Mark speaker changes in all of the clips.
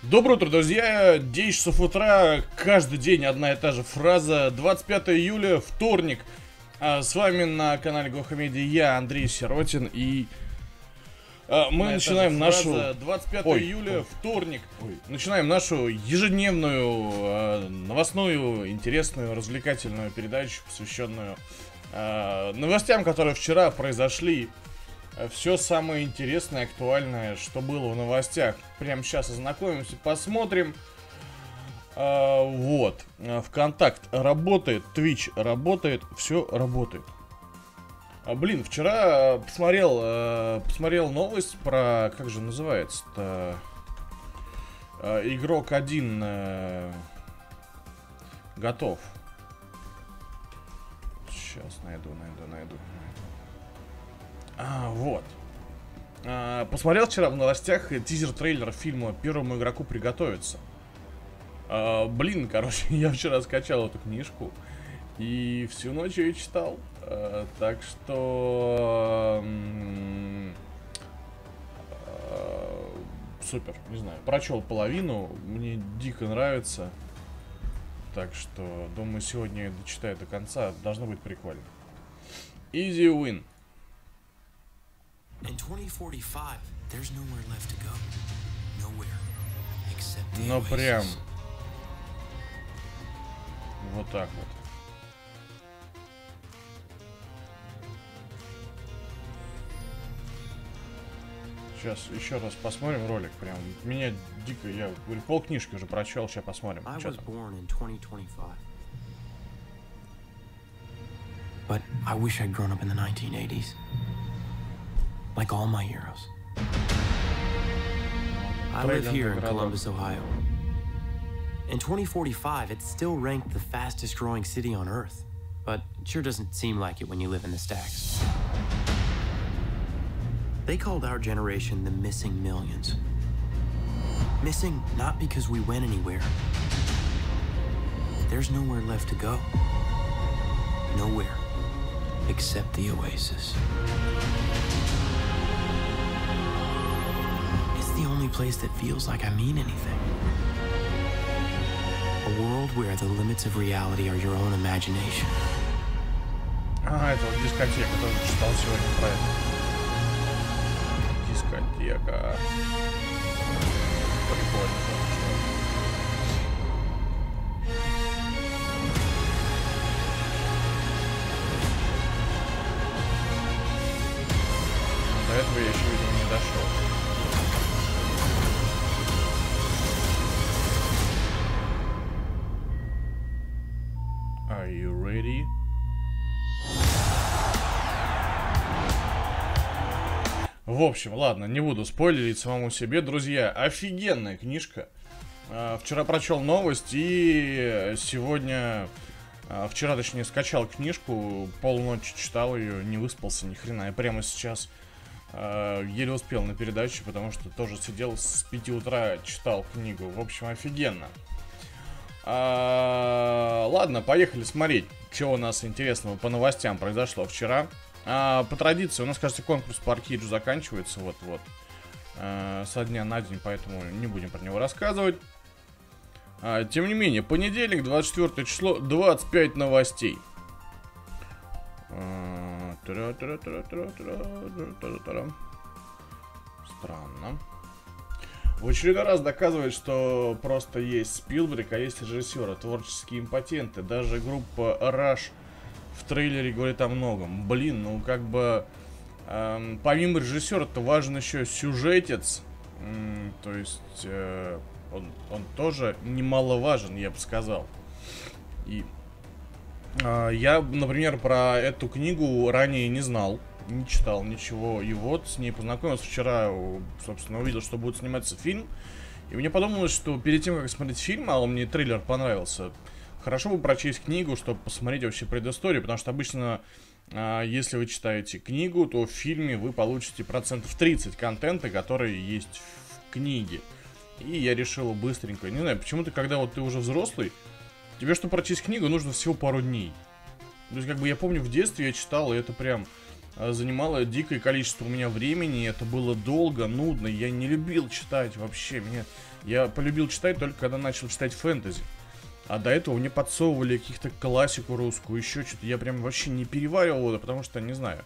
Speaker 1: Доброе утро, друзья! 10 часов утра, каждый день одна и та же фраза. 25 июля, вторник. С вами на канале Гохамедиа я, Андрей Сиротин, и мы начинаем нашу... 25 июля, вторник. Начинаем нашу ежедневную, новостную, интересную, развлекательную передачу, посвященную новостям, которые вчера произошли. Все самое интересное, актуальное, что было в новостях. Прямо сейчас ознакомимся, посмотрим. Вот. ВКонтакт работает, Twitch работает, все работает. Блин, вчера посмотрел новость про... Как же называется-то? Игрок один готов. Сейчас найду. Вот. Посмотрел вчера в новостях тизер-трейлер фильма «Первому игроку приготовиться». Блин, короче, я вчера скачал эту книжку и всю ночь ее читал. Так что... Супер, не знаю. Прочел половину, мне дико нравится. Так что, думаю, сегодня я дочитаю до конца. Должно быть прикольно. Easy win. Но прям вот так вот. Сейчас еще раз посмотрим ролик. Прям меня дико, я говорю, полкнижки уже прочел, сейчас посмотрим.
Speaker 2: But I wish I'd grown up in the 1980s. Like all my heroes. I live here in Columbus, Ohio. In 2045, it's still ranked the fastest growing city on Earth. But it sure doesn't seem like it when you live in the stacks. They called our generation the missing millions. Missing not because we went anywhere. There's nowhere left to go. Nowhere. Except the Oasis. It's the only place that feels like I mean anything. A world where the limits of reality are your own imagination.
Speaker 1: Это вот дискотека, тоже читал сегодня про это. Дискотека. Прикольно. До этого я еще, видимо, не дошел. Are you ready? В общем, ладно, не буду спойлерить самому себе, друзья. Офигенная книжка. Вчера прочел новость и сегодня... Вчера, точнее, скачал книжку, полночи читал ее, не выспался ни хрена. И прямо сейчас еле успел на передачу, потому что тоже сидел с 5 утра, читал книгу. В общем, офигенно. Ладно, поехали смотреть, что у нас интересного по новостям произошло вчера. По традиции, у нас, кажется, конкурс по Аркейджу заканчивается вот-вот. Со дня на день, поэтому не будем про него рассказывать. Тем не менее, понедельник, 24 число, 25 новостей. Странно. В очередной раз доказывает, что просто есть Спилберг, а есть режиссеры, творческие импотенты. Даже группа Rush в трейлере говорит о многом. Блин, ну как бы помимо режиссера-то важен еще сюжетец. То есть он тоже немаловажен, я бы сказал. И я, например, про эту книгу ранее не знал, не читал ничего. И вот с ней познакомился вчера, собственно, увидел, что будет сниматься фильм. И мне подумалось, что перед тем, как смотреть фильм, а мне трейлер понравился, хорошо бы прочесть книгу, чтобы посмотреть вообще предысторию. Потому что обычно, если вы читаете книгу, то в фильме вы получите 30% контента, который есть в книге. И я решил быстренько, не знаю, почему-то, когда вот ты уже взрослый, тебе, чтобы прочесть книгу, нужно всего пару дней. То есть, как бы, я помню, в детстве я читал, и это прям занимало дикое количество у меня времени. Это было долго, нудно. Я не любил читать вообще. Я полюбил читать только когда начал читать фэнтези. А до этого мне подсовывали каких-то классику русскую, еще что-то. Я прям вообще не переваривал это, потому что, не знаю,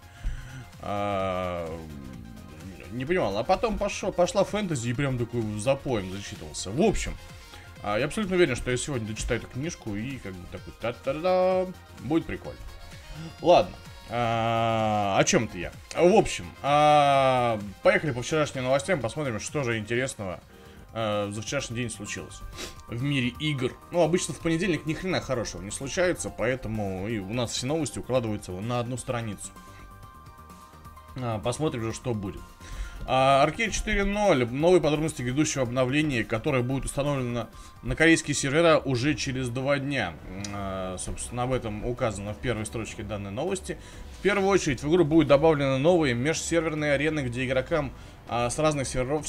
Speaker 1: не понимал. А потом пошла фэнтези и прям такой запоем зачитывался. В общем, я абсолютно уверен, что я сегодня дочитаю эту книжку и как бы такой та-та-да, будет прикольно. Ладно. О чем-то я. В общем, поехали по вчерашним новостям, посмотрим, что же интересного за вчерашний день случилось в мире игр. Ну, обычно в понедельник ни хрена хорошего не случается, поэтому и у нас все новости укладываются на одну страницу. Посмотрим же, что будет. Arcade 4.0. Новые подробности грядущего обновления, которое будет установлено на корейские сервера уже через 2 дня. Собственно, об этом указано в первой строчке данной новости. В первую очередь в игру будут добавлены новые межсерверные арены, где игроки с разных серверов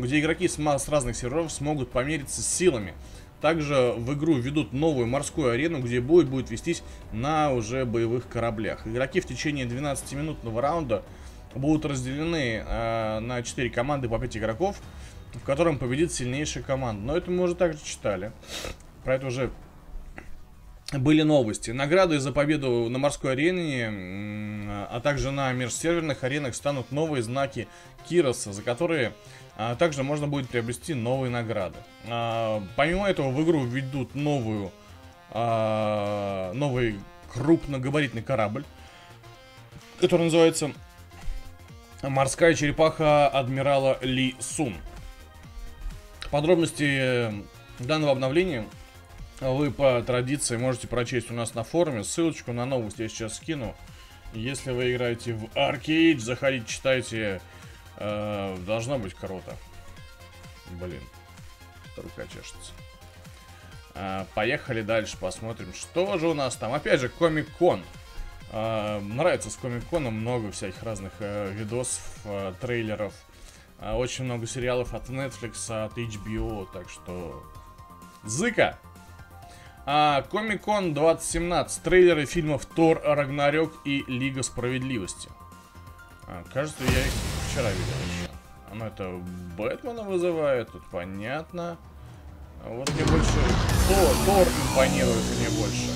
Speaker 1: смогут помериться с силами. Также в игру введут новую морскую арену, где бой будет вестись на уже боевых кораблях. Игроки в течение 12-минутного раунда будут разделены на 4 команды по 5 игроков, в котором победит сильнейшая команда. Но это мы уже также читали. Про это уже были новости. Награды за победу на морской арене, а также на межсерверных аренах станут новые знаки Кироса, за которые также можно будет приобрести новые награды. Помимо этого в игру введут новый крупногабаритный корабль, который называется «Морская черепаха адмирала Ли Сун». Подробности данного обновления вы по традиции можете прочесть у нас на форуме. Ссылочку на новость я сейчас скину. Если вы играете в Arcade, заходите, читайте. Должно быть круто. Блин, рука чешется. Поехали дальше, посмотрим, что же у нас там. Опять же, Комик-кон. Нравится с Комик-коном много всяких разных видосов, трейлеров. Очень много сериалов от Netflix, от HBO, так что... Зыка! Комик-кон 2017. Трейлеры фильмов Тор, Рагнарёк и Лига Справедливости. Кажется, я их вчера видел еще. Оно это Бэтмена вызывает, тут понятно. Вот мне больше Тор импонирует мне больше.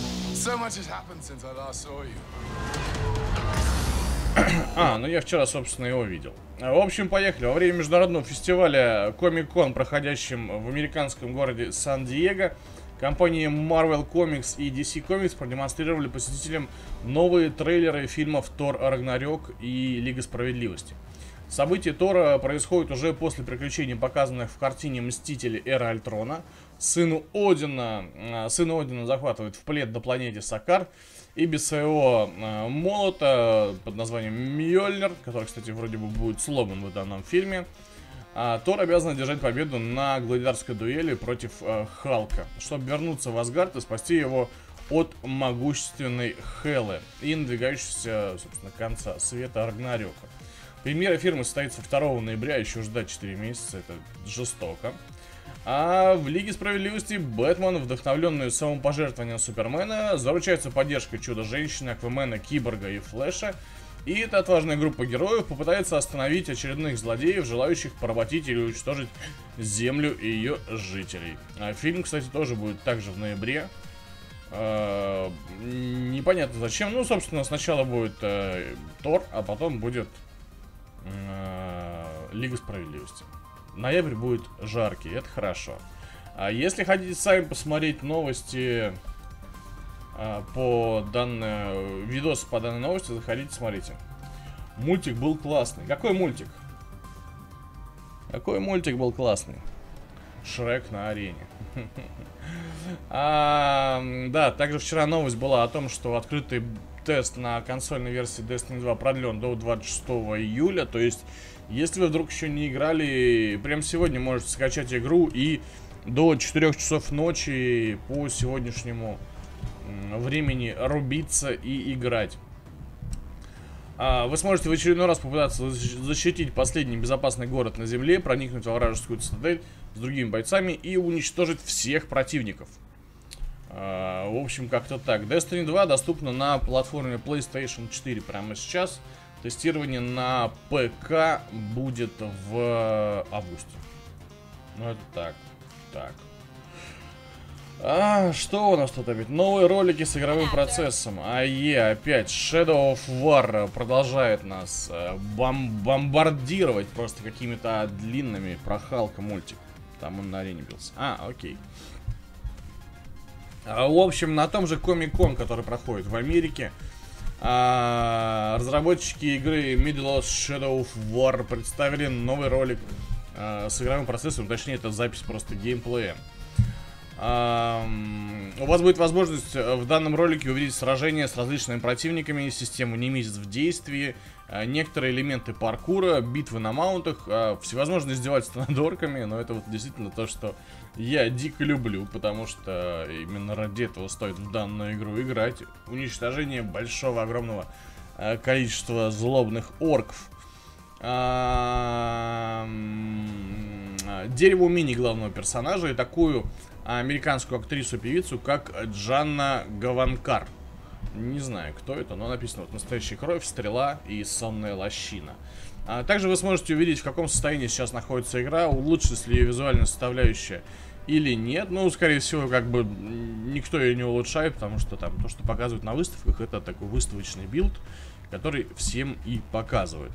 Speaker 1: Ну я вчера, собственно, его видел. В общем, поехали. Во время международного фестиваля Комик-кон, проходящем в американском городе Сан-Диего, компании Marvel Comics и DC Comics продемонстрировали посетителям новые трейлеры фильмов Тор, Рагнарёк и Лига Справедливости. События Тора происходят уже после приключений, показанных в картине «Мстители. Эра Альтрона». Сына Одина захватывают в плен на планете Сакар, и без своего молота под названием Мьёльнир, который, кстати, вроде бы будет сломан в данном фильме, Тор обязан одержать победу на гладиаторской дуэли против Халка, чтобы вернуться в Асгард и спасти его от могущественной Хелы и надвигающегося, собственно, конца света Рагнарёка. Премьера фильма состоится 2 ноября, еще ждать 4 месяца, это жестоко. А в Лиге Справедливости Бэтмен, вдохновленный самопожертвованием Супермена, заручается поддержкой Чудо-женщины, Аквамена, Киборга и Флэша. И эта отважная группа героев попытается остановить очередных злодеев, желающих поработить или уничтожить Землю и ее жителей. Фильм, кстати, тоже будет также в ноябре. Непонятно зачем. Ну, собственно, сначала будет Тор, а потом будет Лига Справедливости. Ноябрь будет жаркий, это хорошо. Если хотите сами посмотреть новости видосы по данной новости, заходите, смотрите. Мультик был классный. Какой мультик? Какой мультик был классный? Шрек на арене. Да, также вчера новость была о том, что открытый тест на консольной версии Destiny 2 продлен до 26 июля. То есть, если вы вдруг еще не играли, прямо сегодня можете скачать игру и до 4 часов ночи по сегодняшнему времени рубиться и играть. Вы сможете в очередной раз попытаться защитить последний безопасный город на земле, проникнуть во вражескую цитадель с другими бойцами и уничтожить всех противников. В общем, как-то так. Destiny 2 доступна на платформе PlayStation 4 прямо сейчас. Тестирование на ПК будет в августе. Ну, это так. Так. Что у нас тут опять? Новые ролики с игровым процессом. Опять Shadow of War продолжает нас бомбардировать просто какими-то длинными. Про Халка мультик. Там он на арене бился. Окей. В общем, на том же Comic-Con, который проходит в Америке, разработчики игры Middle-earth Shadow of War представили новый ролик с игровым процессом, точнее, это запись просто геймплея. У вас будет возможность в данном ролике увидеть сражения с различными противниками, систему немезис в действии, некоторые элементы паркура, битвы на маунтах, всевозможные издевательства над орками, но это вот действительно то, что я дико люблю, потому что именно ради этого стоит в данную игру играть. Уничтожение большого, огромного количества злобных орков. Дерево умений главного персонажа и такую американскую актрису-певицу, как Джанна Гаванкар. Не знаю, кто это, но написано вот «Настоящая кровь», «Стрела» и «Сонная лощина». Также вы сможете увидеть, в каком состоянии сейчас находится игра, улучшилась ли ее визуальная составляющая или нет. Ну, скорее всего, как бы никто ее не улучшает, потому что там то, что показывают на выставках, это такой выставочный билд, который всем и показывают.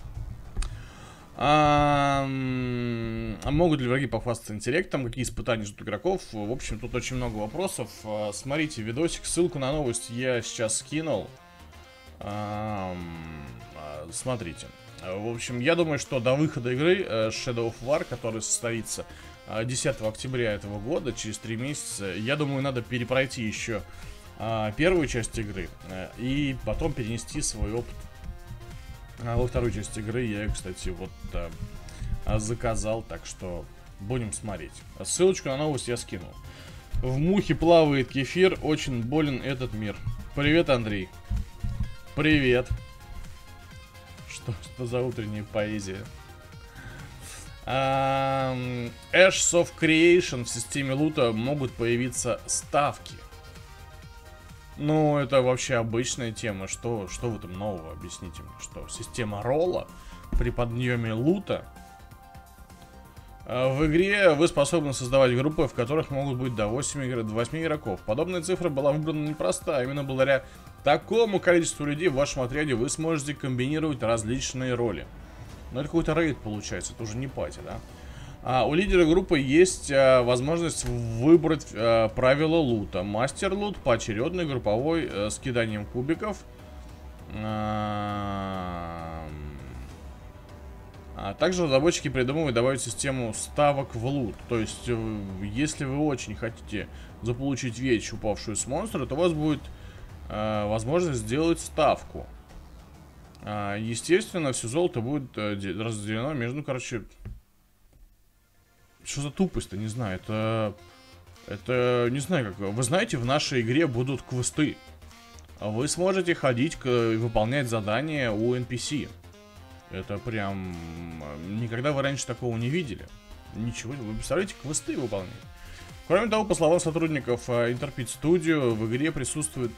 Speaker 1: Могут ли враги похвастаться интеллектом? Какие испытания ждут игроков? В общем, тут очень много вопросов. Смотрите видосик. Ссылку на новость я сейчас скинул. Смотрите. В общем, я думаю, что до выхода игры Shadow of War, который состоится 10 октября этого года, через 3 месяца, я думаю, надо перепройти еще первую часть игры и потом перенести свой опыт во вторую часть игры. Я ее, кстати, вот заказал, так что будем смотреть. Ссылочку на новость я скинул. В мухе плавает кефир, очень болен этот мир. Привет, Андрей. Привет. Что за утренняя поэзия? Ashes of Creation в системе лута могут появиться ставки. Ну, это вообще обычная тема. Что в этом нового? Объясните мне. Что? Система ролла при подъеме лута. В игре вы способны создавать группы, в которых могут быть до 8 игроков. Подобная цифра была выбрана неспроста. Именно благодаря такому количеству людей в вашем отряде вы сможете комбинировать различные роли. Но это какой-то рейд получается, это уже не пати, да? У лидера группы есть возможность выбрать правила лута. Мастер лут, поочередный, групповой, с киданием кубиков. Также разработчики придумывают добавить систему ставок в лут. То есть, если вы очень хотите заполучить вещь, упавшую с монстра, то у вас будет возможность сделать ставку. Естественно, все золото будет разделено между, короче... Что за тупость-то, не знаю, это, не знаю как. Вы знаете, в нашей игре будут квесты. Вы сможете ходить, выполнять задания у NPC. Это прям... Никогда вы раньше такого не видели. Ничего, вы представляете, квесты выполнять. Кроме того, по словам сотрудников Interpret Studio, в игре присутствуют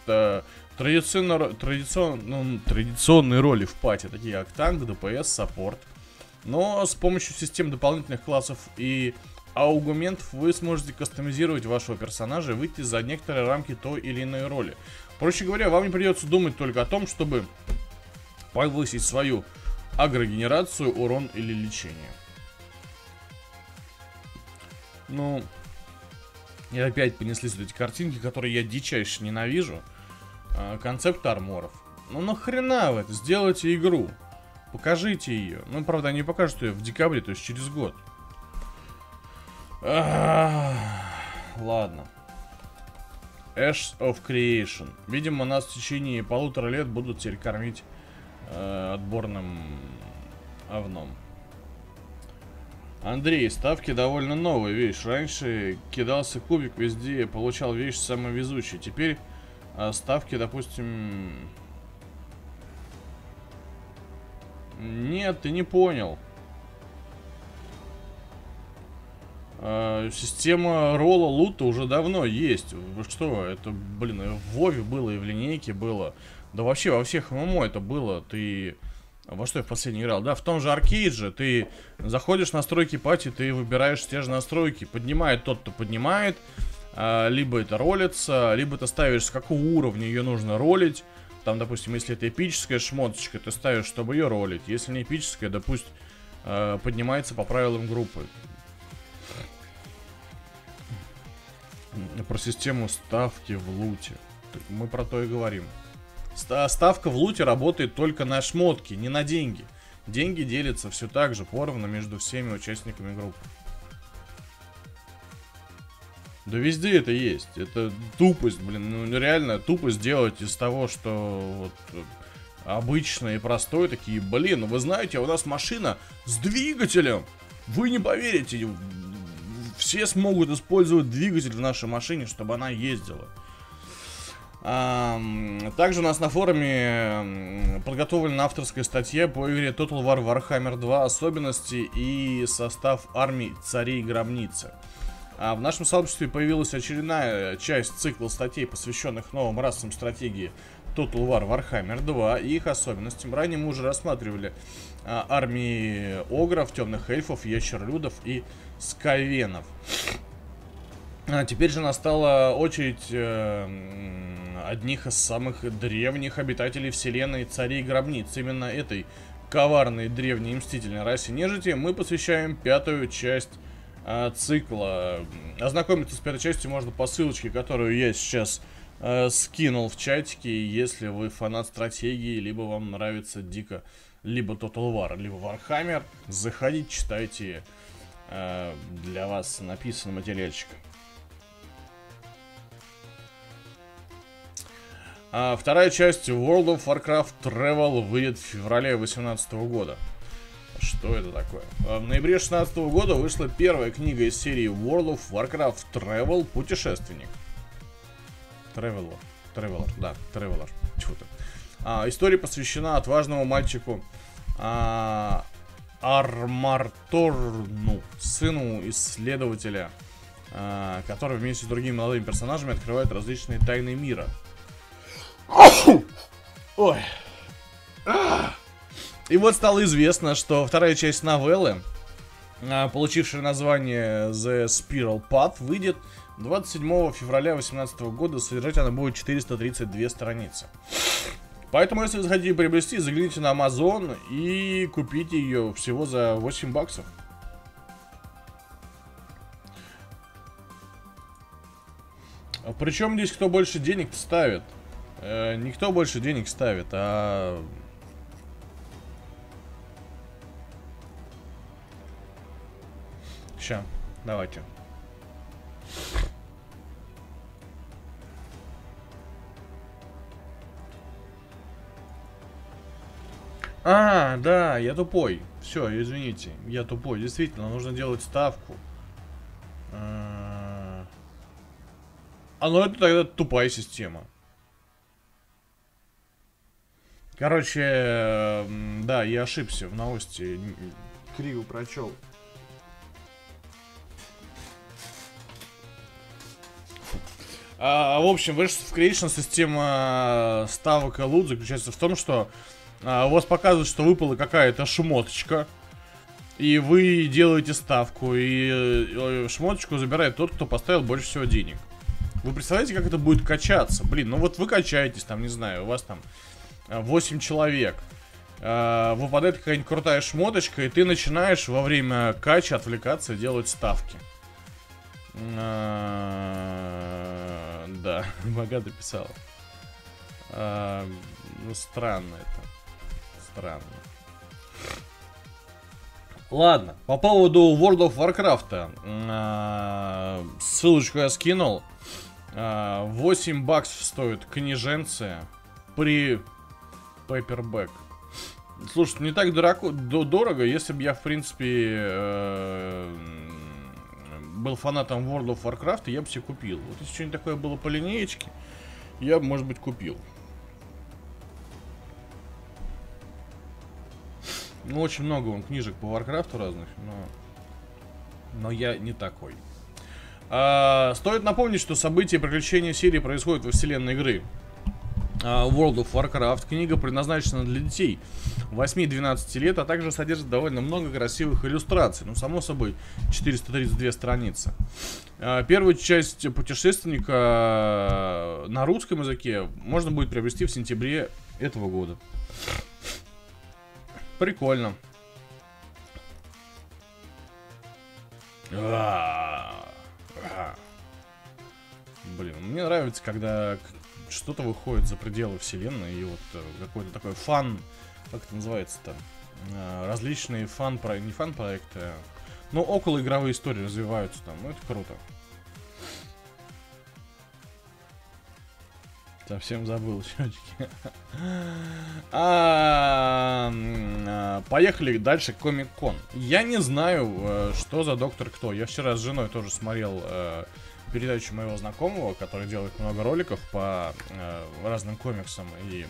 Speaker 1: традиционные роли в пати, такие как танк, ДПС, саппорт. Но с помощью систем дополнительных классов и аугментов вы сможете кастомизировать вашего персонажа и выйти за некоторые рамки той или иной роли. Проще говоря, вам не придется думать только о том, чтобы повысить свою агрогенерацию, урон или лечение. Ну, и опять понеслись вот эти картинки, которые я дичайше ненавижу. Концепт арморов. Ну нахрена вы это? Сделайте игру. Покажите ее. Ну, правда, они покажут ее в декабре, то есть через год. Ладно. Ashes of Creation. Видимо, нас в течение 1,5 лет будут теперь кормить отборным овном. Андрей, ставки довольно новые, видишь. Раньше кидался кубик везде, получал вещь самый везучий. Теперь ставки, допустим... Нет, ты не понял. Система ролла лута уже давно есть. Вы что, это, блин, в Вове было и в линейке было. Да вообще во всех ММО это было. Ты Во что я в последний играл? Да, в том же Аркейдже ты заходишь в настройки пати, ты выбираешь те же настройки. Поднимает тот, кто поднимает. Либо это ролится, либо ты ставишь, с какого уровня ее нужно ролить. Там, допустим, если это эпическая шмоточка, ты ставишь, чтобы ее ролить. Если не эпическая, допустим, поднимается по правилам группы. Про систему ставки в луте. Мы про то и говорим. Ставка в луте работает только на шмотки, не на деньги. Деньги делятся все так же поровну между всеми участниками группы. Да везде это есть. Это тупость, блин. Ну реально тупость делать из того, что вот обычное и простое. Такие, блин, ну вы знаете, у нас машина с двигателем. Вы не поверите. Все смогут использовать двигатель в нашей машине, чтобы она ездила. Также у нас на форуме подготовлена авторская статья по игре Total War Warhammer 2, особенности и состав армий царей гробницы. В нашем сообществе появилась очередная часть цикла статей, посвященных новым расам стратегии Total War Warhammer 2 и их особенностям. Ранее мы уже рассматривали армии огров, темных эльфов, ящерлюдов и скайвенов. Теперь же настала очередь одних из самых древних обитателей вселенной, царей гробниц. Именно этой коварной древней и мстительной расе нежити мы посвящаем 5-ю часть цикла. Ознакомиться с 5-й частью можно по ссылочке, которую я сейчас скинул в чатике. Если вы фанат стратегии, либо вам нравится дико либо Total War, либо Warhammer, заходите, читайте, для вас написан материальчик. Вторая часть World of Warcraft Travel выйдет в феврале 2018 года. Что это такое? В ноябре 2016 года вышла первая книга из серии World of Warcraft Travel «Путешественник». Traveler, да, Traveler. Чего-то. История посвящена отважному мальчику Армарторну, сыну исследователя, который вместе с другими молодыми персонажами открывает различные тайны мира. Ой. И вот стало известно, что вторая часть новеллы, получившая название The Spiral Path, выйдет 27 февраля 2018 года. Содержать она будет 432 страницы. Поэтому, если вы захотите приобрести, загляните на Amazon и купите ее всего за $8. Причем здесь кто больше денег ставит? Никто больше денег ставит, а... Ща, давайте. Да, я тупой. Все, извините, я тупой. Действительно, нужно делать ставку. Ну это тогда тупая система. Короче, да, я ошибся в новости. Криво прочел. В общем, Versus Creation система ставок и лут заключается в том, что у вас показывает, что выпала какая-то шмоточка, и вы делаете ставку, и шмоточку забирает тот, кто поставил больше всего денег. Вы представляете, как это будет качаться? Блин, ну вот вы качаетесь, там, не знаю, у вас там 8 человек. Выпадает какая-нибудь крутая шмоточка, и ты начинаешь во время кача отвлекаться и делать ставки. Да, богато писал. Ну, странно это. Странно. Ладно, по поводу World of Warcraft. Ссылочку я скинул. $8 стоит книженцы при Paperback. Слушай, не так дорого, если бы я, в принципе, был фанатом World of Warcraft, я бы себе купил. Вот если что-нибудь такое было по линеечке, я бы, может быть, купил. Ну, очень много вон книжек по Warcraft разных, но я не такой. Стоит напомнить, что события и приключения серии происходят во вселенной игры. World of Warcraft. Книга предназначена для детей 8-12 лет, а также содержит довольно много красивых иллюстраций. Ну, само собой, 432 страницы. Первую часть путешественника на русском языке можно будет приобрести в сентябре этого года. Прикольно. Блин, мне нравится, когда что-то выходит за пределы вселенной, и вот какой-то такой фан, как это называется-то, различные не фан-проекты, но околоигровые истории развиваются там, ну это круто. Совсем забыл, чётики. Поехали дальше, Комик-кон. Я не знаю, что за Доктор Кто. Я вчера с женой тоже смотрел передачу моего знакомого, который делает много роликов по разным комиксам и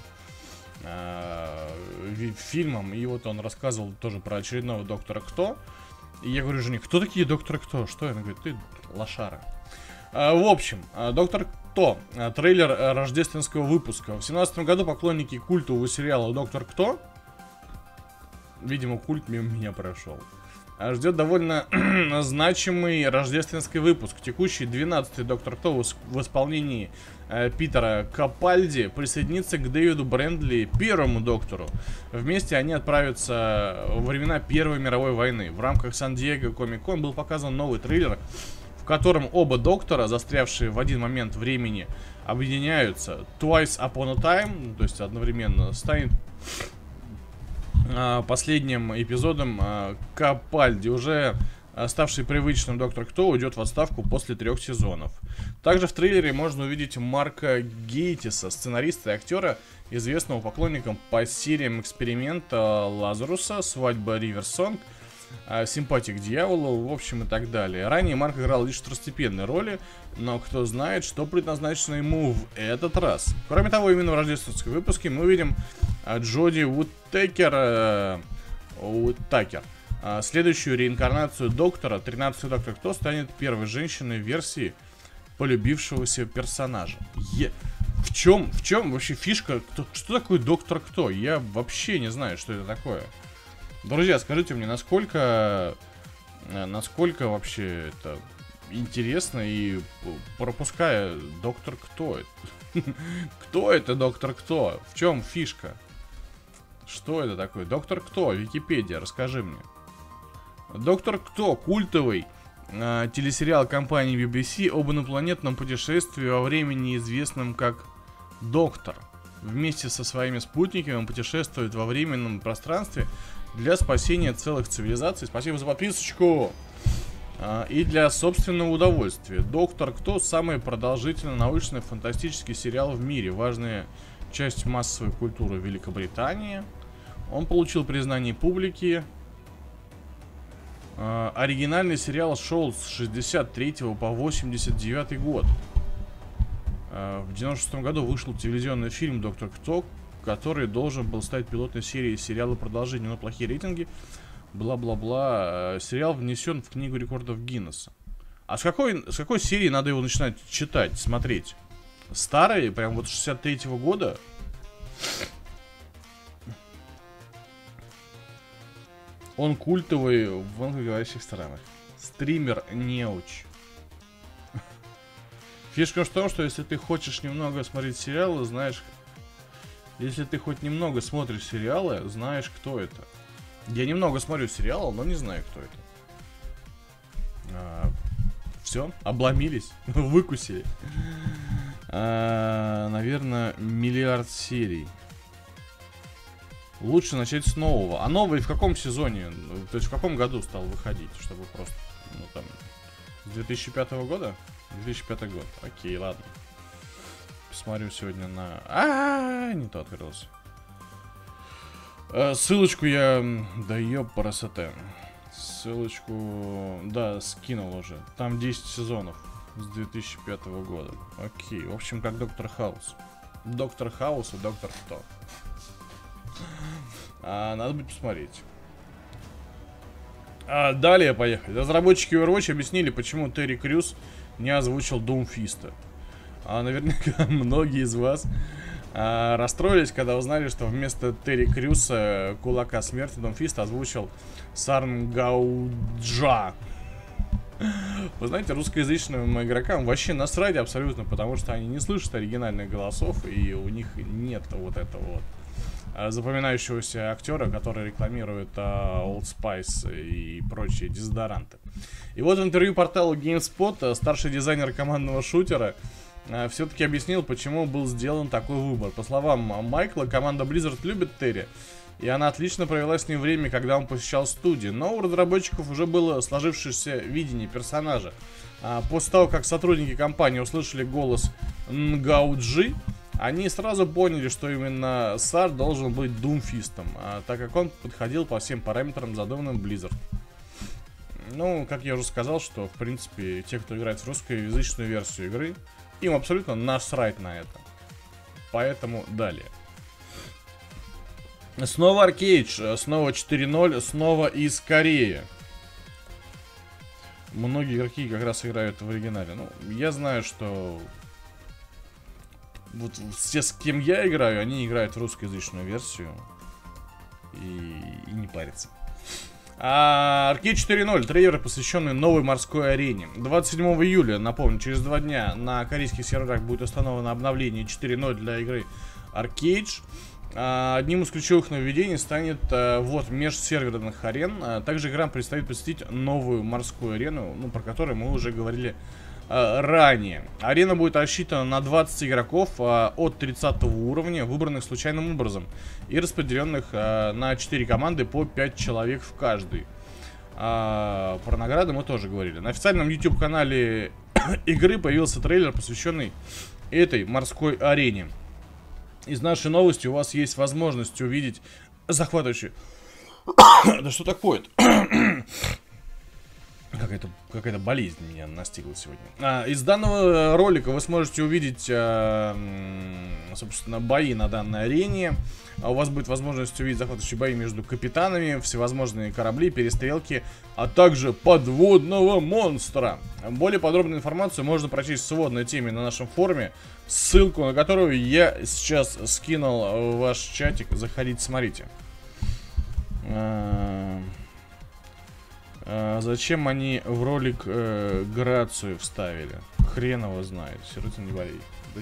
Speaker 1: фильмам. И вот он рассказывал тоже про очередного Доктора Кто. И я говорю жене, кто такие Доктор Кто? Что? Она говорит, ты лошара. В общем, Доктор Кто. Трейлер рождественского выпуска. В 2017 году поклонники культового сериала Доктор Кто, видимо, культ мимо меня прошел, ждет довольно значимый рождественский выпуск. Текущий 12-й Доктор Кто в исполнении Питера Капальди присоединится к Дэвиду Брэндли, первому доктору. Вместе они отправятся во времена Первой мировой войны. В рамках Сан-Диего Комик-кон был показан новый трейлер, в котором оба доктора, застрявшие в один момент времени, объединяются. Twice Upon a Time, то есть одновременно, станет последним эпизодом Капальди. Уже ставший привычным Доктор Кто уйдет в отставку после 3 сезонов. Также в трейлере можно увидеть Марка Гейтиса, сценариста и актера, известного поклонникам по сериям «Эксперимента», «Лазаруса», «Свадьба Риверсонг», «Симпатия к дьяволу», в общем, и так далее. Ранее Марк играл лишь второстепенные роли, но кто знает, что предназначено ему в этот раз. Кроме того, именно в рождественском выпуске мы увидим Джоди Уоттакер, следующую реинкарнацию Доктора. 13-й Доктор Кто станет первой женщиной в версии полюбившегося персонажа. В чем вообще фишка? Что такое Доктор Кто? Я вообще не знаю, что это такое. Друзья, скажите мне, насколько вообще это интересно, и пропуская Доктор Кто. Кто это Доктор Кто? В чем фишка? Что это такое? Доктор Кто? Википедия, расскажи мне. Доктор Кто, культовый телесериал компании BBC об инопланетном путешествии во времени, известном как Доктор. Вместе со своими спутниками он путешествует во временном пространстве для спасения целых цивилизаций. Спасибо за подписочку. И для собственного удовольствия. Доктор Кто — самый продолжительный научно-фантастический сериал в мире. Важная часть массовой культуры Великобритании. Он получил признание публики. Оригинальный сериал шел с 63 по 89 год. В 96 году вышел телевизионный фильм «Доктор Кто», который должен был стать пилотной серией сериала продолжения, но плохие рейтинги, бла-бла-бла. Сериал внесен в книгу рекордов Гиннесса. А с какой серии надо его начинать читать, смотреть? Старые, прям вот 63-го года? Он культовый в англоговорящих странах. Стример неуч. Фишка в том, что если ты хочешь немного смотреть сериалы, знаешь... Если ты хоть немного смотришь сериалы, знаешь, кто это. Я немного смотрю сериалы, но не знаю, кто это. Все, обломились, выкусили. Наверное, миллиард серий. Лучше начать с нового. А новый в каком сезоне? То есть в каком году стал выходить? Чтобы просто, ну там, с 2005 года? 2005 год. Окей, ладно. Посмотрю сегодня на... не то открылся. Ссылочку я... Да ёпарасоте. Ссылочку... Да, скинул уже. Там 10 сезонов с 2005 года. Окей. В общем, как Доктор Хаус. Доктор Хаус и Доктор Кто. Надо будет посмотреть. Далее поехали. Разработчики Overwatch объяснили, почему Терри Крюс не озвучил Doomfist. Наверняка многие из вас расстроились, когда узнали, что вместо Терри Крюса, кулака смерти, Дом Фист озвучил Сарн Гауджа. Вы знаете, русскоязычным игрокам вообще насрать абсолютно, потому что они не слышат оригинальных голосов, и у них нет вот этого вот запоминающегося актера, который рекламирует Old Spice и прочие дезодоранты. И вот в интервью порталу GameSpot старший дизайнер командного шутера все-таки объяснил, почему был сделан такой выбор. По словам Майкла, команда Blizzard любит Терри, и она отлично провела с ним время, когда он посещал студию. Но у разработчиков уже было сложившееся видение персонажа. После того, как сотрудники компании услышали голос Нгауджи, они сразу поняли, что именно Сар должен быть Думфистом, так как он подходил по всем параметрам, задуманным Blizzard. Ну, как я уже сказал, что, в принципе, те, кто играет в русскоязычную версию игры, им абсолютно насрать на это. Поэтому далее. Снова Аркейдж, снова 4.0, снова из Кореи. Многие игроки как раз играют в оригинале. Ну, я знаю, что вот все, с кем я играю, они играют в русскоязычную версию и не парятся. Аркейдж 4.0, трейлер, посвященный новой морской арене. 27 июля, напомню, через 2 дня на корейских серверах будет установлено обновление 4.0 для игры Аркейдж. Одним из ключевых нововведений станет вот межсерверных арен. Также играм предстоит посетить новую морскую арену, ну, про которую мы уже говорили ранее. Арена будет рассчитана на 20 игроков от 30 уровня, выбранных случайным образом и распределенных на 4 команды по 5 человек в каждой. Про награды мы тоже говорили. На официальном YouTube-канале игры появился трейлер, посвященный этой морской арене. Из нашей новости у вас есть возможность увидеть захватывающий... Да что такое? Какая-то болезнь меня настигла сегодня. Из данного ролика вы сможете увидеть, собственно, бои на данной арене. У вас будет возможность увидеть захватывающие бои между капитанами, всевозможные корабли, перестрелки, а также подводного монстра. Более подробную информацию можно прочесть в сводной теме на нашем форуме, ссылку на которую я сейчас скинул в ваш чатик. Заходите, смотрите. Зачем они в ролик Грацию вставили? Хрен его знает. Сиротин не болей. Да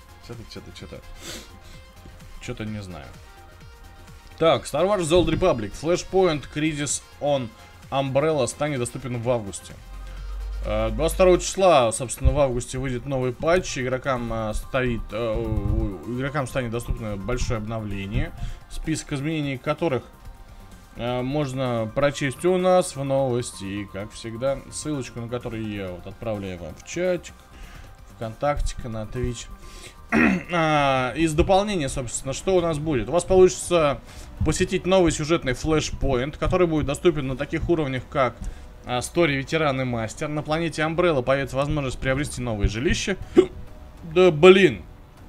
Speaker 1: что-то не знаю. Так, Star Wars The Old Republic Flashpoint Crisis on Umbrella станет доступен в августе. 22 числа, собственно, в августе выйдет новый патч. Игрокам станет доступно большое обновление, список изменений которых можно прочесть у нас в новости. И, как всегда, ссылочку на которую я вот отправляю вам в чатик, ВКонтакте, на Twitch. Из дополнения, собственно, что у нас будет? У вас получится посетить новый сюжетный флешпоинт, который будет доступен на таких уровнях, как Story, Ветеран и Мастер. На планете Umbrella появится возможность приобрести новые жилища. Да блин!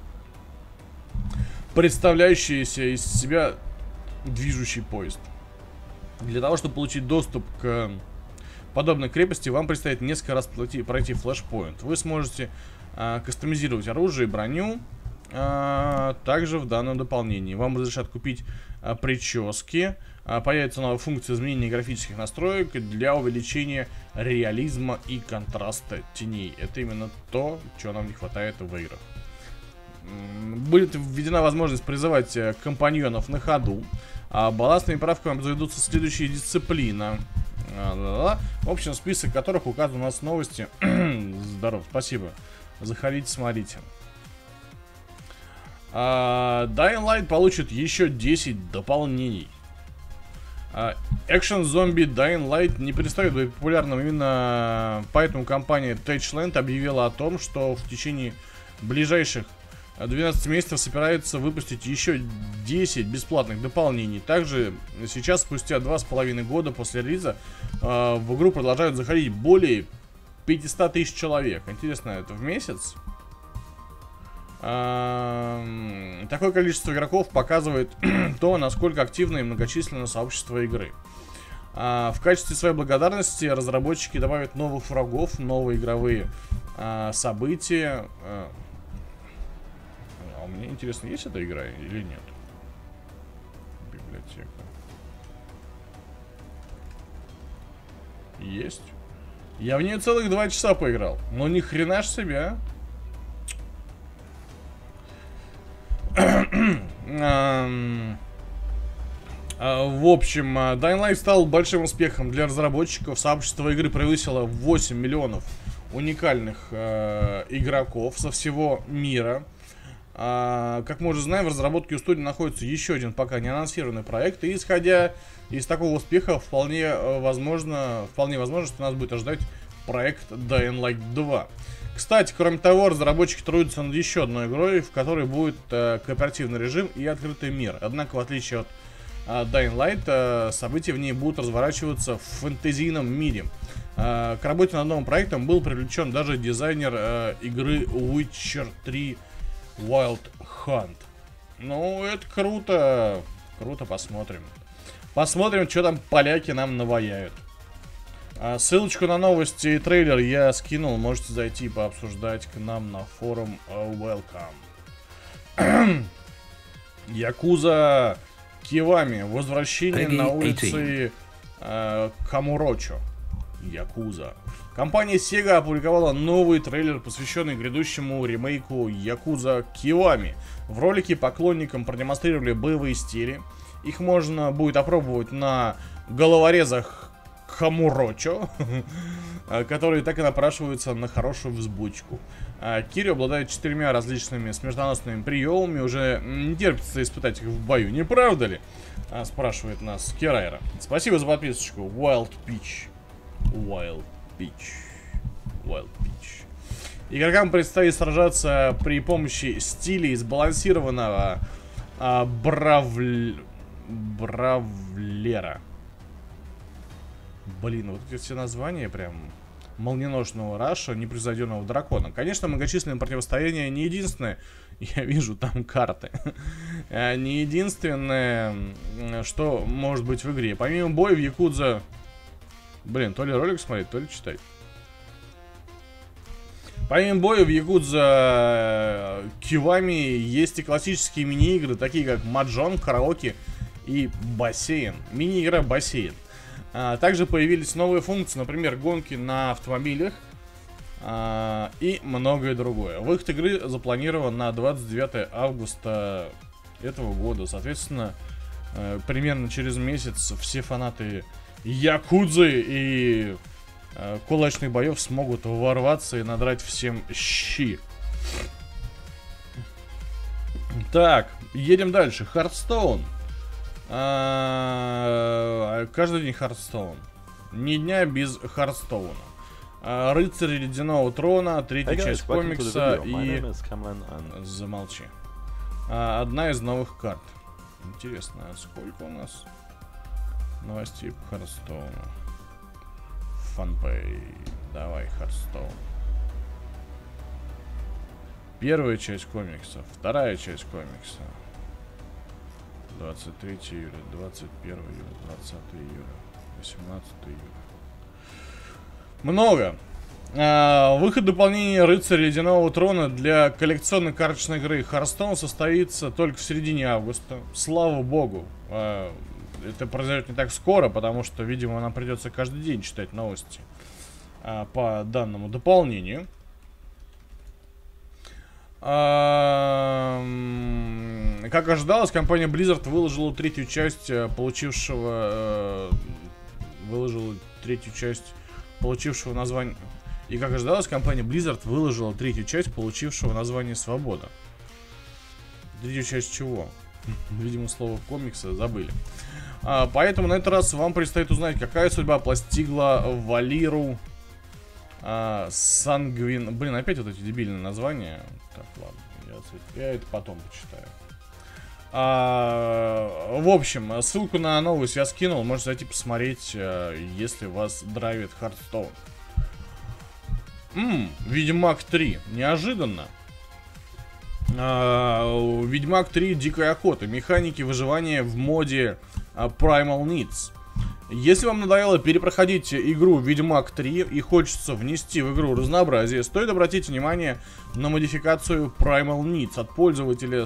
Speaker 1: Представляющиеся из себя движущий поезд. Для того, чтобы получить доступ к подобной крепости, вам предстоит несколько раз пройти флешпоинт. Вы сможете кастомизировать оружие и броню. Также в данном дополнении вам разрешат купить прически. Появится новая функция изменения графических настроек для увеличения реализма и контраста теней. Это именно то, чего нам не хватает в играх. Будет введена возможность призывать компаньонов на ходу. Балластными правками обзаведутся следующие дисциплины. В общем, список которых указан у нас в новости. Здоров, спасибо. Заходите, смотрите. Dying Light получит еще 10 дополнений. Action Zombie Dying Light не перестает быть популярным. Именно поэтому компания Touchland объявила о том, что в течение ближайших 12 месяцев собирается выпустить еще 10 бесплатных дополнений. Также сейчас, спустя 2,5 года после релиза, в игру продолжают заходить более 500 тысяч человек. Интересно, это в месяц? Такое количество игроков показывает то, насколько активно и многочисленно сообщество игры. В качестве своей благодарности разработчики добавят новых врагов, новые игровые события. У мне интересно, есть эта игра или нет. Библиотека. Есть. Я в нее целых 2 часа поиграл. Но ни хрена ж себе, В общем, Dying Light стал большим успехом для разработчиков. Сообщество игры превысило 8 миллионов уникальных игроков со всего мира. Как мы уже знаем, в разработке у студии находится еще один пока не анонсированный проект. И исходя из такого успеха, вполне возможно, что нас будет ожидать проект Dying Light 2. Кстати, кроме того, разработчики трудятся над еще одной игрой, в которой будет кооперативный режим и открытый мир. Однако, в отличие от Dying Light, события в ней будут разворачиваться в фэнтезийном мире. К работе над новым проектом был привлечен даже дизайнер игры Witcher 3 Wild Hunt. Ну, это круто. Круто, посмотрим. Посмотрим, что там поляки нам наваяют. Ссылочку на новости и трейлер я скинул. Можете зайти и пообсуждать к нам на форум Welcome. Якуза Кивами. Возвращение на улице Камурочо. Якуза. Компания Sega опубликовала новый трейлер, посвященный грядущему ремейку Якуза Кивами. В ролике поклонникам продемонстрировали боевые стили. Их можно будет опробовать на головорезах Камурочо, которые так и напрашиваются на хорошую взбучку. Кирю обладает 4 различными смертоносными приемами. Уже не терпится испытать их в бою, не правда ли? Спрашивает нас Кирайра. Спасибо за подписочку. Wild Peach. Wild Peach. Wild Peach. Игрокам предстоит сражаться при помощи стилей сбалансированного бравлера. Блин, вот эти все названия прям... Молниеносного Раша, непревзойденного дракона. Конечно, многочисленные противостояния не единственное. Я вижу там карты. Не единственное, что может быть в игре. Помимо боя в Якудза... Блин, то ли ролик смотреть, то ли читать. Помимо боя в Якудза Кивами есть и классические мини-игры, такие как Маджонг, караоке и бассейн. Мини-игра бассейн. Также появились новые функции, например, гонки на автомобилях и многое другое. Выход игры запланирован на 29 августа этого года. Соответственно, примерно через месяц все фанаты Якудзы и кулачных боев смогут ворваться и надрать всем щи. Так, едем дальше. Hearthstone. Каждый день Hearthstone. Ни дня без Hearthstone. Рыцарь Ледяного Трона, 3-я часть комикса и... Замолчи. Одна из новых карт. Интересно, а сколько у нас новостей по Hearthstone? Фанпей. Давай, Hearthstone. 1-я часть комикса, 2-я часть комикса. 23 июля, 21 июля, 20 июля, 18 июля. Много. Выход дополнения Рыцаря Ледяного Трона для коллекционной карточной игры Hearthstone состоится только в середине августа. Слава богу. Это произойдет не так скоро, потому что, видимо, нам придется каждый день читать новости по данному дополнению. Как ожидалось, компания Blizzard выложила 3-ю часть получившего название. И как ожидалось, компания Blizzard выложила 3-ю часть, получившего название Свобода. 3-ю часть чего? Видимо, слово комикса забыли. Поэтому на этот раз вам предстоит узнать, какая судьба постигла Валиру Сангвин. Блин, опять вот эти дебильные названия. Так, ладно, я это потом почитаю. В общем, ссылку на новость я скинул. Можете зайти посмотреть, если вас драйвит Hearthstone. Ведьмак 3. Неожиданно. Ведьмак 3 Дикая охота. Механики выживания в моде Primal Needs. Если вам надоело перепроходить игру Ведьмак 3 и хочется внести в игру разнообразие, стоит обратить внимание на модификацию Primal Needs от пользователя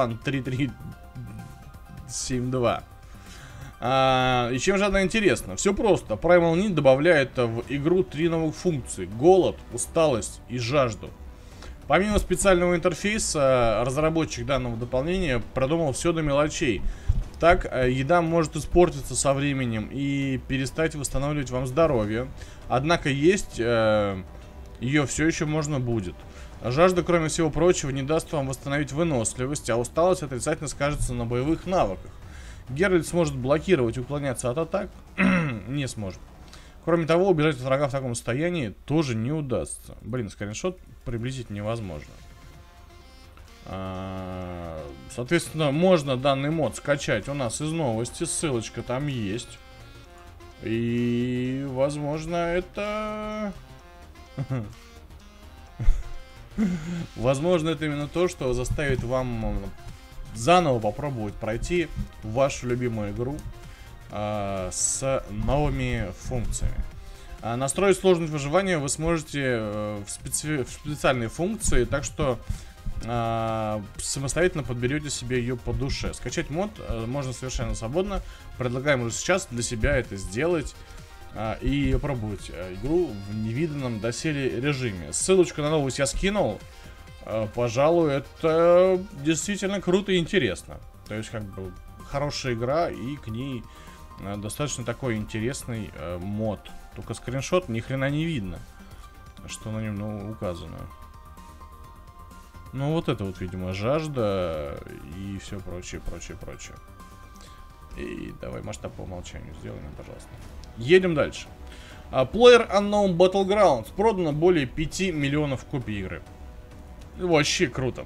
Speaker 1: Stefan3372. И чем же она интересна? Все просто. Primal Need добавляет в игру 3 новых функции: голод, усталость и жажду. Помимо специального интерфейса, разработчик данного дополнения продумал все до мелочей. Так, еда может испортиться со временем и перестать восстанавливать вам здоровье. Однако есть ее все еще можно будет. Жажда, кроме всего прочего, не даст вам восстановить выносливость, а усталость отрицательно скажется на боевых навыках. Геральт сможет блокировать и уклоняться от атак, не сможет. Кроме того, убежать от врага в таком состоянии тоже не удастся. Блин, скриншот приблизить невозможно. Соответственно, можно данный мод скачать у нас из новости. Ссылочка там есть. И, возможно, это... Возможно, это именно то, что заставит вам заново попробовать пройти вашу любимую игру с новыми функциями. Настроить сложность выживания вы сможете в специальной функции, так что самостоятельно подберете себе ее по душе. Скачать мод можно совершенно свободно. Предлагаем уже сейчас для себя это сделать и пробовать игру в невиданном доселе режиме. Ссылочку на новость я скинул. Пожалуй, это действительно круто и интересно. То есть, как бы, хорошая игра, и к ней достаточно такой интересный мод. Только скриншот ни хрена не видно, что на нем указано. Ну, вот это вот, видимо, жажда и все прочее, прочее, прочее. И давай масштаб по умолчанию сделаем, пожалуйста. Едем дальше. PlayerUnknown's Battlegrounds. Продано более 5 миллионов копий игры. Вообще круто.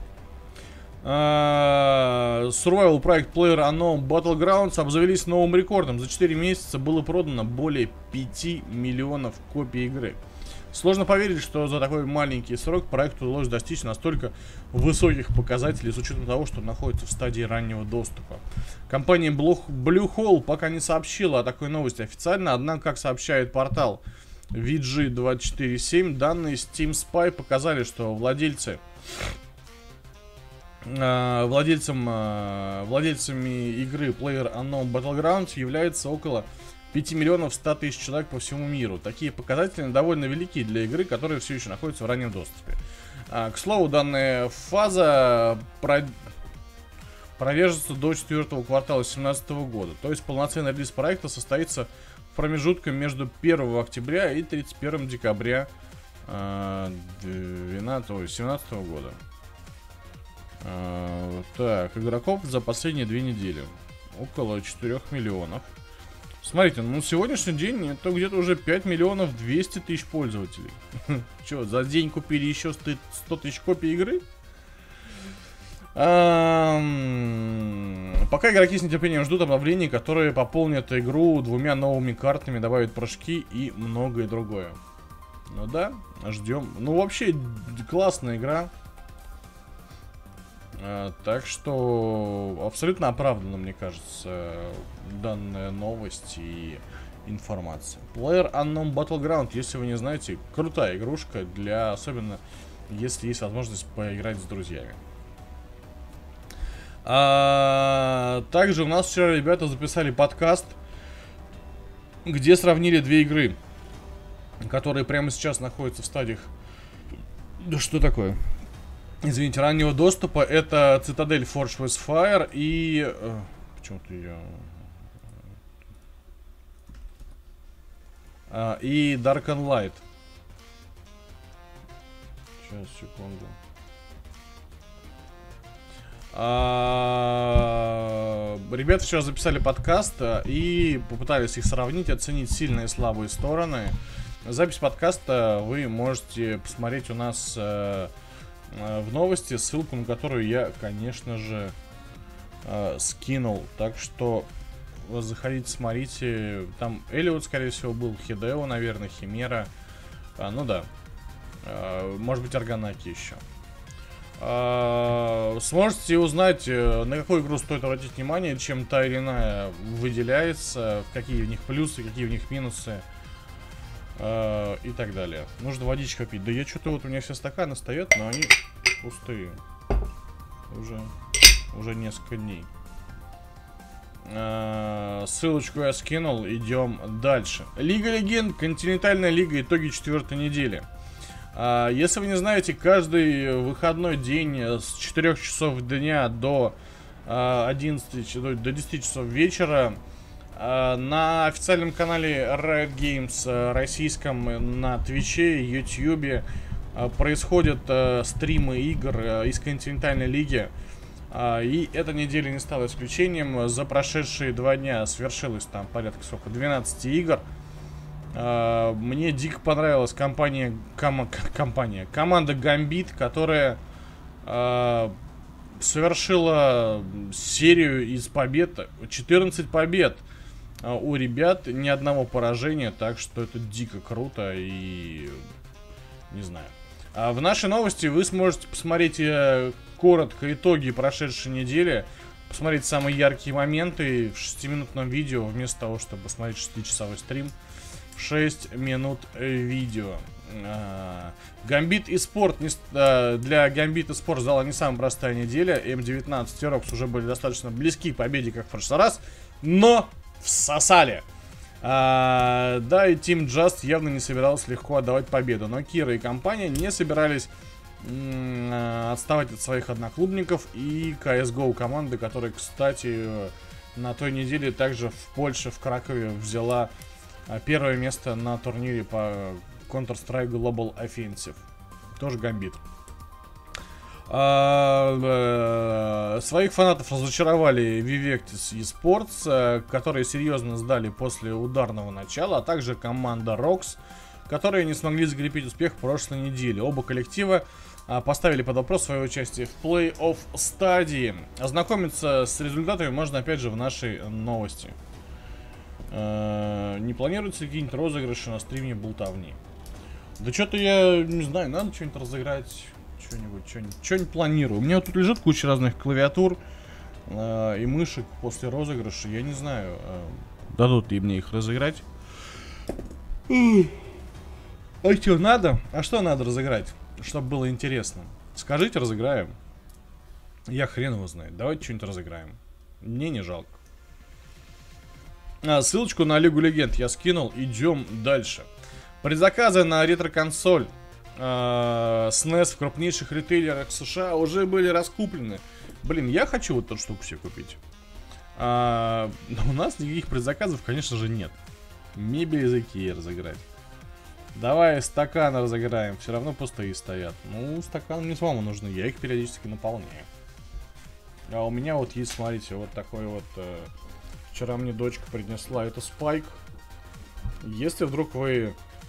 Speaker 1: Survival проект PlayerUnknown's Battlegrounds обзавелись новым рекордом. За 4 месяца было продано более 5 миллионов копий игры. Сложно поверить, что за такой маленький срок проекту удалось достичь настолько высоких показателей, с учетом того, что он находится в стадии раннего доступа. Компания Bluehole пока не сообщила о такой новости официально, однако, как сообщает портал VG247, данные Steam Spy показали, что владельцами игры PlayerUnknown's Battlegrounds является около 5 миллионов 100 тысяч человек по всему миру. Такие показатели довольно велики для игры, которая все еще находится в раннем доступе. К слову, данная фаза продержится до 4-го квартала 2017 года. То есть полноценный релиз проекта состоится в промежутке между 1 октября и 31 декабря 2017 года. Так, игроков за последние 2 недели около 4 миллионов. Смотрите, ну сегодняшний день это где-то уже 5 миллионов 200 тысяч пользователей. Че, за день купили еще 100 тысяч копий игры? Пока игроки с нетерпением ждут обновлений, которые пополнят игру 2 новыми картами, добавят прыжки и многое другое. Ну да, ждем. Ну вообще классная игра. Так что абсолютно оправдана, мне кажется, данная новость и информация. PlayerUnknown's Battlegrounds, если вы не знаете, крутая игрушка, особенно если есть возможность поиграть с друзьями. Также у нас вчера ребята записали подкаст, где сравнили 2 игры, которые прямо сейчас находятся в стадиях... Да что такое? Извините, раннего доступа. Это Citadel Forged with Fire и... Почему-то ее... и Dark and Light. Сейчас, секунду. Ребята вчера записали подкаст и попытались их сравнить, оценить сильные и слабые стороны. Запись подкаста вы можете посмотреть у нас... в новости, ссылку на которую я, конечно же, скинул. Так что заходите, смотрите. Там Элиот, скорее всего, был, Хидео, наверное, Химера. Ну да. Может быть, Арганаки еще. Сможете узнать, на какую игру стоит обратить внимание, чем та или иная выделяется, какие в них плюсы, какие в них минусы и так далее. Нужно водичку пить. Да я что-то вот у меня все стаканы стоят, но они пустые. Уже несколько дней. Ссылочку я скинул, идем дальше. Лига Легенд, континентальная лига, итоги 4-й недели. Если вы не знаете, каждый выходной день с 4 часов дня до 11, до 10 часов вечера на официальном канале Riot Games российском на Твиче, Ютьюбе происходят стримы игр из континентальной лиги. И эта неделя не стала исключением. За прошедшие 2 дня свершилось там порядка 12 игр. Мне дико понравилась команда Gambit, которая совершила серию из побед. 14 побед у ребят, ни одного поражения, так что это дико круто и не знаю. В нашей новости вы сможете посмотреть коротко итоги прошедшей недели, посмотреть самые яркие моменты в 6-минутном видео, вместо того, чтобы смотреть 6-часовой стрим. 6 минут видео. Gambit eSport для Gambit eSport стала не самая простая неделя. М19 и Rox уже были достаточно близки к победе, как в прошлый раз, но всосали. Да, и Team Just явно не собирался легко отдавать победу, но Кира и компания не собирались отставать от своих одноклубников и CSGO команды, которая, кстати, на той неделе также в Польше, в Кракове взяла первое место на турнире по Counter-Strike Global Offensive. Тоже Gambit. Своих фанатов разочаровали Vivectis eSports, которые серьезно сдали после ударного начала, а также команда Rox, которые не смогли закрепить успех в прошлой неделе. Оба коллектива поставили под вопрос свое участие в Play-off стадии. Ознакомиться с результатами можно опять же в нашей новости. Не планируется какие-нибудь розыгрыши на стриме болтовни? Да что-то я не знаю, надо что-нибудь разыграть. Что-нибудь планирую. У меня вот тут лежит куча разных клавиатур и мышек после розыгрыша. Я не знаю, дадут ли мне их разыграть. А что, надо? А что надо разыграть, чтобы было интересно? Скажите, разыграем. Я хрен его знает. Давайте что-нибудь разыграем. Мне не жалко. Ссылочку на Лигу Легенд я скинул. Идем дальше. Предзаказы на ретро-консоль SNES в крупнейших ритейлерах США уже были раскуплены. Блин, я хочу вот эту штуку себе купить. Но у нас никаких предзаказов, конечно же, нет. Мебель из Икеи разыграть. Давай стаканы разыграем. Все равно пустые стоят. Ну, стаканы мне самому нужны. Я их периодически наполняю. А у меня вот есть, смотрите, вот такой вот... Вчера мне дочка принесла. Это Спайк. Если вдруг вы...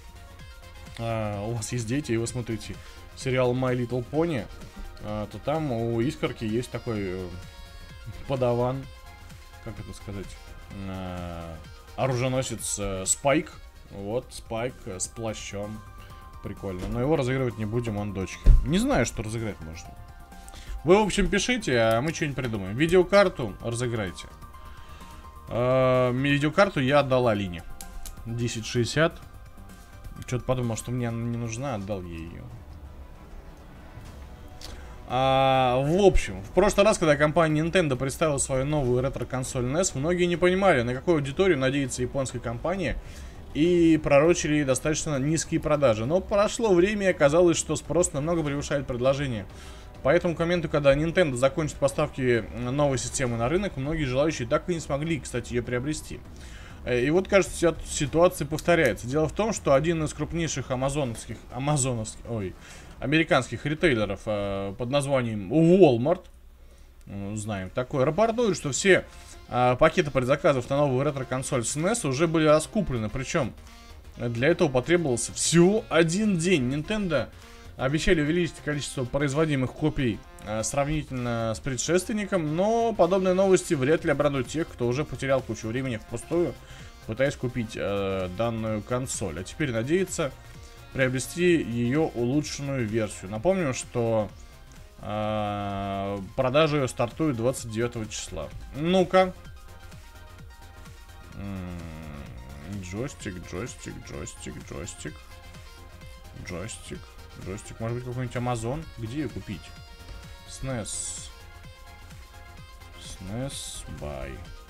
Speaker 1: у вас есть дети, и вы смотрите сериал My Little Pony, то там у Искорки есть такой подаван, как это сказать, оруженосец Спайк. Вот, Спайк с плащом. Прикольно. Но его разыгрывать не будем, он дочки. Не знаю, что разыграть можно. Вы, в общем, пишите, а мы что-нибудь придумаем. Видеокарту разыграйте. Видеокарту я отдал Алине. 1060. Что-то подумал, что мне она не нужна, отдал ей ее. В общем, в прошлый раз, когда компания Nintendo представила свою новую ретро-консоль NES, многие не понимали, на какую аудиторию надеется японская компания, и пророчили достаточно низкие продажи. Но прошло время, и оказалось, что спрос намного превышает предложение. Поэтому к моменту, когда Nintendo закончит поставки новой системы на рынок, многие желающие так и не смогли, кстати, ее приобрести. И вот, кажется, ситуация повторяется. Дело в том, что один из крупнейших американских ритейлеров под названием Walmart, знаем такой, рапортует, что все пакеты предзаказов на новую ретро-консоль SNES уже были раскуплены. Причем для этого потребовался всего один день. Nintendo обещали увеличить количество производимых копий сравнительно с предшественником, но подобные новости вряд ли обрадуют тех, кто уже потерял кучу времени впустую, пытаясь купить данную консоль. А теперь надеется приобрести ее улучшенную версию. Напомним, что Продажа ее стартует 29 числа. Ну-ка. Джойстик. Может быть, какой-нибудь Amazon? Где ее купить? SNES buy.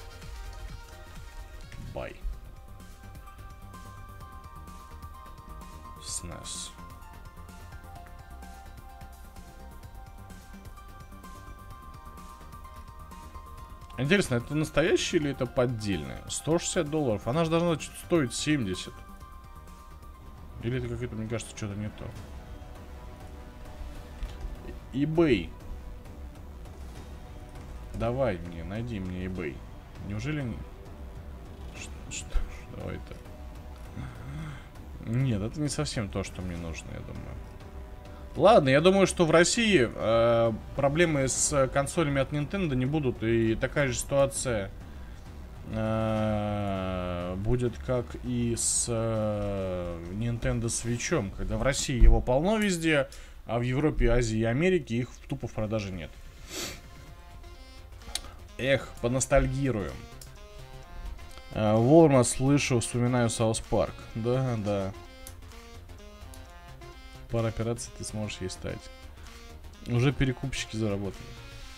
Speaker 1: SNES. Интересно, это настоящее или это поддельное? $160. Она же должна стоить 70. Или это какое-то, мне кажется, что-то не то. eBay. Давай мне, найди мне eBay. Неужели не... Что это? Нет, это не совсем то, что мне нужно, я думаю. Ладно, я думаю, что в России проблемы с консолями от Nintendo не будут. И такая же ситуация будет, как и с Nintendo Switch'ом. Когда в России его полно везде, а в Европе, Азии и Америке их тупо в продаже нет. Эх, поностальгируем. Вовремя слышу, вспоминаю Саус Парк. Да. Пара операций ты сможешь ей стать. Уже перекупщики заработали.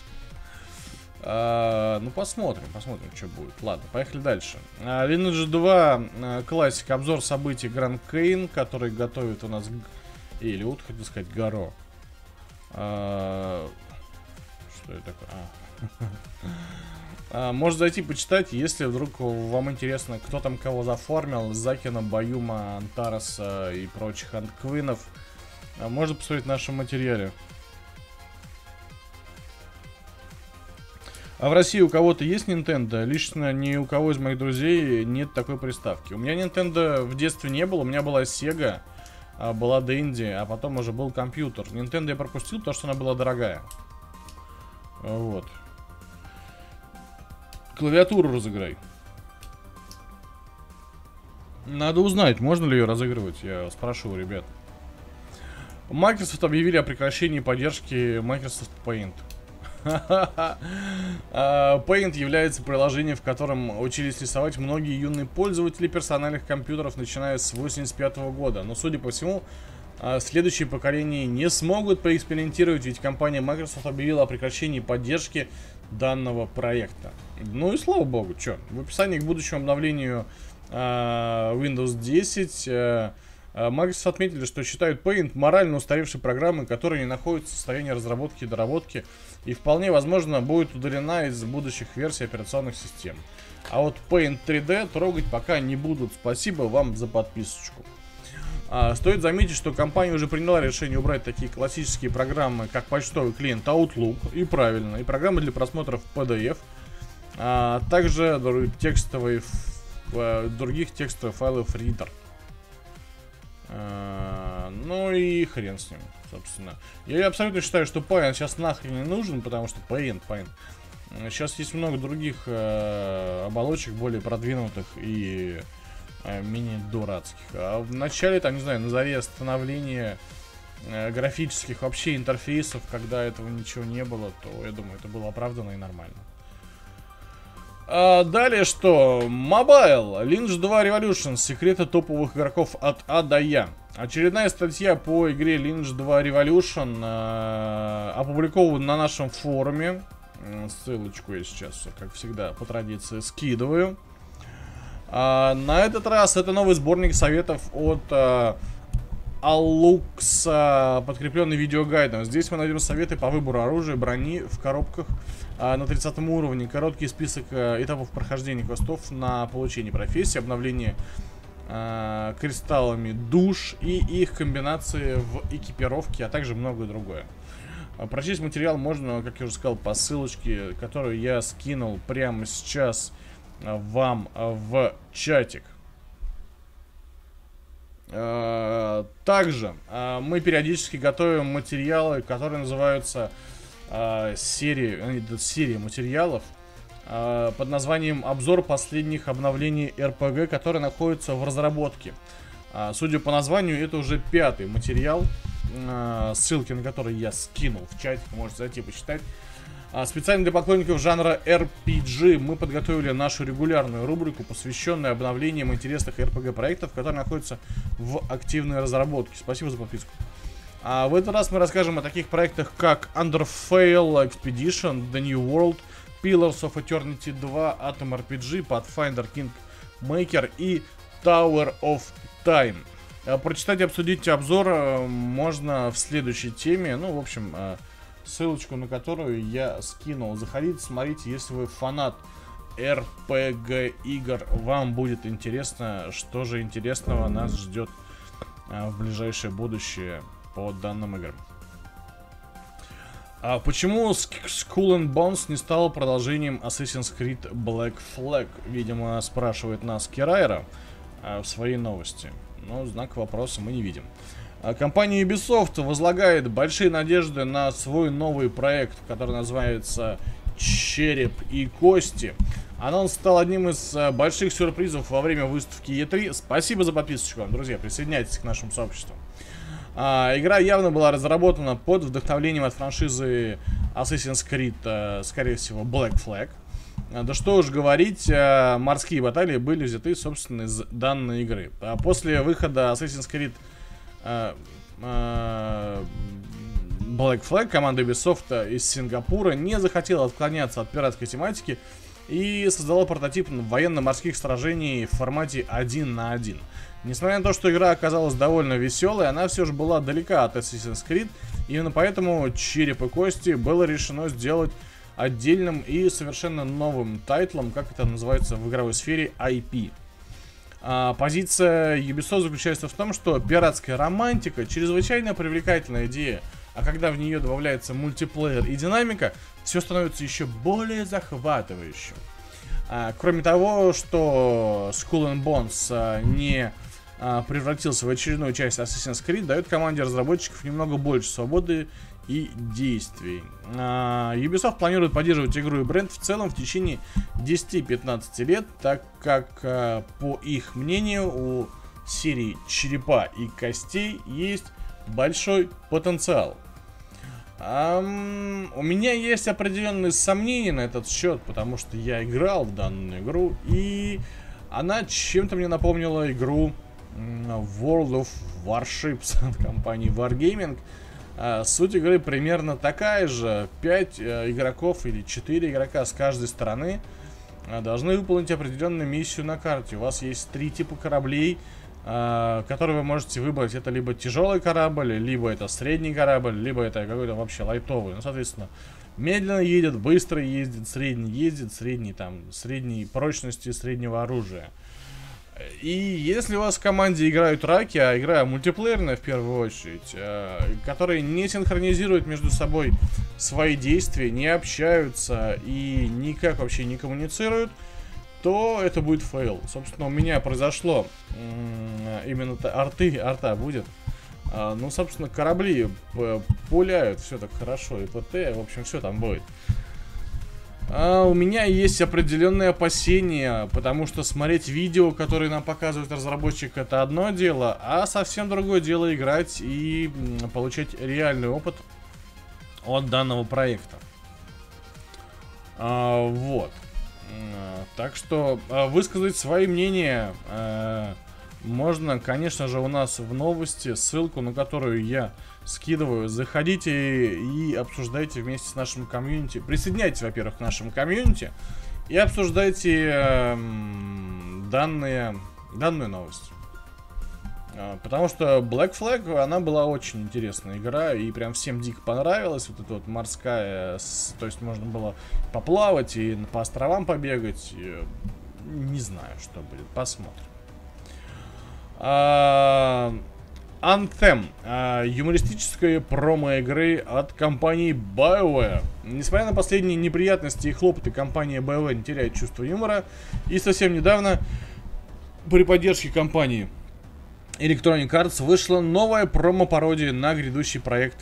Speaker 1: Ну, посмотрим, что будет. Ладно, поехали дальше. Lineage 2 классик. Обзор событий Grand Kane, который готовит у нас... Или вот, хотел сказать, Гаро. Что это такое? Можно зайти почитать, если вдруг вам интересно, кто там кого заформил. Закина, Баюма, Антараса и прочих антквинов. Можно посмотреть в нашем материале. А в России у кого-то есть Nintendo? Лично ни у кого из моих друзей нет такой приставки. У меня Nintendo в детстве не было. У меня была Sega, была Dendy, а потом уже был компьютер. Nintendo я пропустил, потому что она была дорогая. Вот. Клавиатуру разыграй. Надо узнать, можно ли ее разыгрывать. Я спрошу у ребят. Microsoft объявили о прекращении поддержки Microsoft Paint. Paint является приложением, в котором учились рисовать многие юные пользователи персональных компьютеров, начиная с 1985 года. Но, судя по всему, следующие поколения не смогут поэкспериментировать, ведь компания Microsoft объявила о прекращении поддержки данного проекта. Ну и слава богу, что? В описании к будущему обновлению Windows 10 Microsoft отметили, что считают Paint морально устаревшей программой, которая не находится в состоянии разработки и доработки, и вполне возможно будет удалена из будущих версий операционных систем. А вот Paint 3D трогать пока не будут. Спасибо вам за подписочку. Стоит заметить, что компания уже приняла решение убрать такие классические программы, как почтовый клиент Outlook, и правильно, и программы для просмотров PDF, а также других текстовых файлов Reader. Ну и хрен с ним, собственно. Я абсолютно считаю, что Paint сейчас нахрен не нужен, потому что Paint. Сейчас есть много других оболочек, более продвинутых и менее дурацких. А в начале, там, не знаю, на заре становления графических вообще интерфейсов, когда этого ничего не было, то, я думаю, это было оправдано и нормально. Далее что? Mobile. Lineage 2 Revolution. Секреты топовых игроков от А до Я. Очередная статья по игре Lineage 2 Revolution опубликована на нашем форуме. Ссылочку я сейчас, как всегда, по традиции скидываю. На этот раз это новый сборник советов от Allux, подкрепленный видеогайдом. Здесь мы найдем советы по выбору оружия, брони в коробках на 30 уровне, короткий список этапов прохождения квестов на получение профессии, обновление кристаллами душ и их комбинации в экипировке, а также многое другое. Прочесть материал можно, как я уже сказал, по ссылочке, которую я скинул прямо сейчас вам в чатик. Также мы периодически готовим материалы, которые называются серия материалов под названием «Обзор последних обновлений РПГ», которые находятся в разработке. Судя по названию, это уже 5-й материал. ссылки на которые я скинул в чате, можете зайти почитать. Специально для поклонников жанра RPG мы подготовили нашу регулярную рубрику, посвященную обновлениям интересных RPG проектов, которые находятся в активной разработке. Спасибо за подписку. В этот раз мы расскажем о таких проектах, как Underfale Expedition, The New World, Pillars of Eternity 2, Atom RPG, Pathfinder Kingmaker и Tower of Time. Прочитать и обсудить обзор можно в следующей теме. Ну, в общем, ссылочку на которую я скинул. Заходите, смотрите, если вы фанат RPG игр, вам будет интересно, что же интересного нас ждет в ближайшее будущее по данным играм. Почему Skull and Bones не стал продолжением Assassin's Creed Black Flag? Видимо, спрашивает нас Кирайра в своей новости. Но знак вопроса мы не видим. Компания Ubisoft возлагает большие надежды на свой новый проект, который называется «Череп и кости». Анонс стал одним из больших сюрпризов во время выставки E3. Спасибо за подписочку вам, друзья. Присоединяйтесь к нашему сообществу. Игра явно была разработана под вдохновением от франшизы Assassin's Creed, скорее всего, Black Flag. Да что уж говорить, морские баталии были взяты, собственно, из данной игры. После выхода Assassin's Creed Black Flag команда Ubisoft из Сингапура не захотела отклоняться от пиратской тематики и создала прототип военно-морских сражений в формате 1 на 1. Несмотря на то, что игра оказалась довольно веселой, она все же была далека от Assassin's Creed. Именно поэтому «Череп и кости» было решено сделать отдельным и совершенно новым тайтлом, как это называется в игровой сфере, IP. Позиция Ubisoft заключается в том, что пиратская романтика чрезвычайно привлекательная идея, а когда в нее добавляется мультиплеер и динамика, все становится еще более захватывающим. Кроме того, что Skull and Bones не превратился в очередную часть Assassin's Creed, дает команде разработчиков немного больше свободы и действий. Ubisoft планирует поддерживать игру и бренд в целом в течение 10-15 лет, так как, по их мнению, у серии «Черепа и костей» есть большой потенциал. У меня есть определенные сомнения на этот счет, потому что я играл в данную игру, и она чем-то мне напомнила игру World of Warships от компании Wargaming. Суть игры примерно такая же. 5 игроков или 4 игрока с каждой стороны должны выполнить определенную миссию на карте. У вас есть 3 типа кораблей, которые вы можете выбрать. Это либо тяжелый корабль, либо это средний корабль, либо это какой-то вообще лайтовый. Ну, соответственно, медленно едет, быстро ездит, средний там, средней прочности, среднего оружия. И если у вас в команде играют раки, а игра мультиплеерная в первую очередь, которые не синхронизируют между собой свои действия, не общаются и никак вообще не коммуницируют, то это будет фейл. Собственно, у меня произошло именно арта будет. Ну, собственно, корабли пуляют, все так хорошо, и ПТ, в общем, все там будет. У меня есть определенные опасения, потому что смотреть видео, которые нам показывает разработчик, это одно дело, а совсем другое дело играть и получать реальный опыт от данного проекта. Вот. Так что высказать свои мнения можно, конечно же, у нас в новости, ссылку на которую я скидываю. Заходите и обсуждайте вместе с нашим комьюнити. Присоединяйтесь, во-первых, к нашему комьюнити и обсуждайте данную новость. Потому что Black Flag, она была очень интересная игра, и прям всем дико понравилась. Вот эта вот морская, то есть можно было поплавать и по островам побегать. Не знаю, что будет, посмотрим. Anthem, юмористическая промо-игры от компании BioWare. Несмотря на последние неприятности и хлопоты, компания BioWare не теряет чувство юмора. И совсем недавно, при поддержке компании Electronic Arts, вышла новая промо-пародия на грядущий проект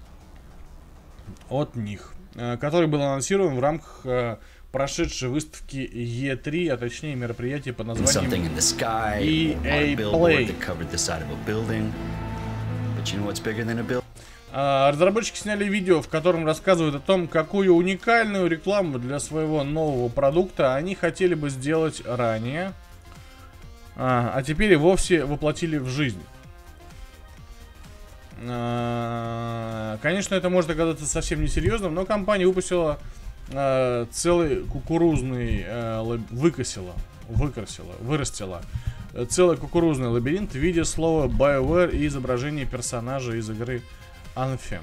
Speaker 1: от них, который был анонсирован в рамках прошедшей выставки E3, а точнее мероприятия под названием EA Play. Разработчики сняли видео, в котором рассказывают о том, какую уникальную рекламу для своего нового продукта они хотели бы сделать ранее, а теперь и вовсе воплотили в жизнь. Конечно, это может оказаться совсем несерьезным, но компания выпустила целый кукурузный вырастила целый кукурузный лабиринт в виде слова BioWare и изображения персонажа из игры Anthem.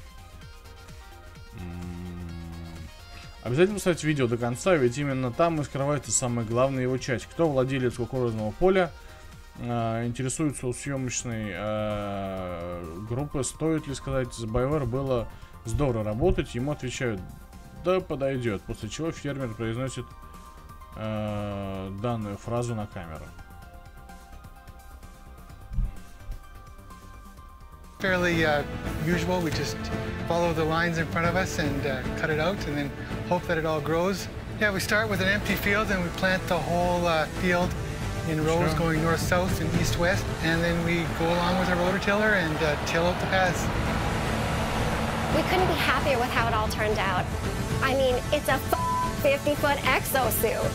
Speaker 1: Обязательно посмотрите видео до конца, ведь именно там и скрывается самая главная его часть. Кто владелец кукурузного поля? Интересуется у съемочной группы, стоит ли сказать, с BioWare было здорово работать. Ему отвечают: да, подойдет. После чего фермер произносит данную фразу на камеру.
Speaker 3: Fairly usual. We just follow the lines in front of us and cut it out, and then hope that it all grows. Yeah, we start with an empty field and we plant the whole field in rows going north-south and east-west, and then we go along with our rototiller and till out the paths.
Speaker 4: We couldn't be happier with how it all turned out. I mean, it's a 50-foot exosuit.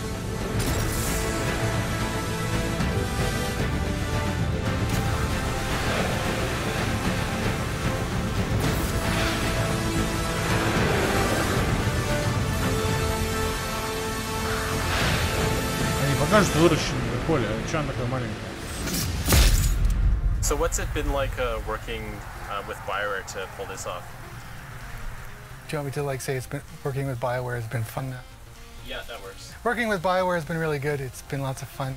Speaker 1: Покажет выращенное поле, а чё она такая маленькая?
Speaker 5: So what's it been like working with BioWare to pull this off?
Speaker 3: Do you want me to like say it's been working with BioWare has been fun?
Speaker 5: Yeah, that works.
Speaker 3: Working with BioWare has been really good. It's been lots of fun.